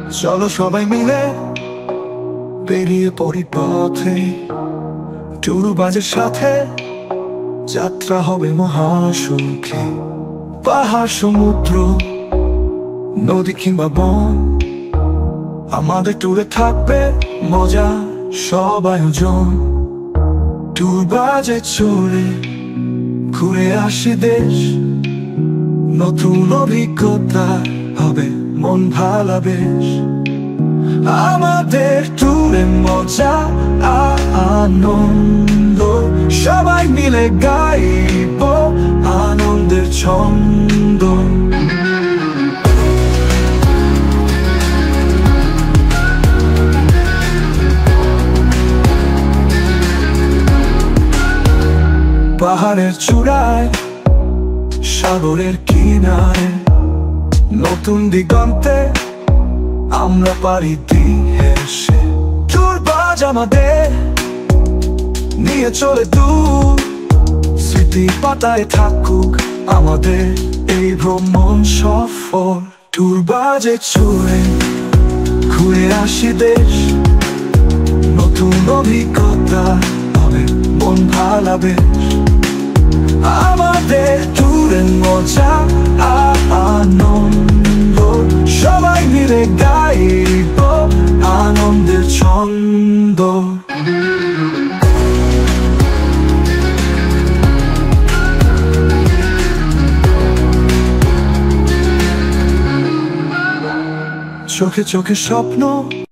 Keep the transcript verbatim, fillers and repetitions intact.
চলো সবাই মিলে বেরিয়ে পড়ি পথে, টুরুবাজের সাথে যাত্রা হবে মহাসুখে। পাহাড়, সমুদ্র, নদী কিংবা বন, আমাদের ট্যুরে থাকবে মজা সব আয়োজন। টুরবাজে চড়ে ঘুরে আসি দেশ, নতুন অভিজ্ঞতা হবে মন ভালা বেশ। আমাদের ট্যুরে মজা আর আনন্দ, সবাই মিলে গাইব আনন্দের ছন্দ। পাহাড়ের চূড়ায়, সাগরের কিনারে, নতুন দিগন্তে আমরা পাড়ি দিয়ে এসে। টুরবাজ আমাদের নিয়ে চলে দূর, স্মৃতি পাতায় থাকুক আমাদের এই ভ্রমণ সফর। টুরবাজে চড়ে ঘুরে আসি দেশ, নতুন অভিজ্ঞতা হবে মন ভালা বেশ। আমাদের ট্যুরের মজা আর আনন্দ, সবাই মিলে গাইব আনন্দের ছন্দ। চোখে চোখে স্বপ্ন,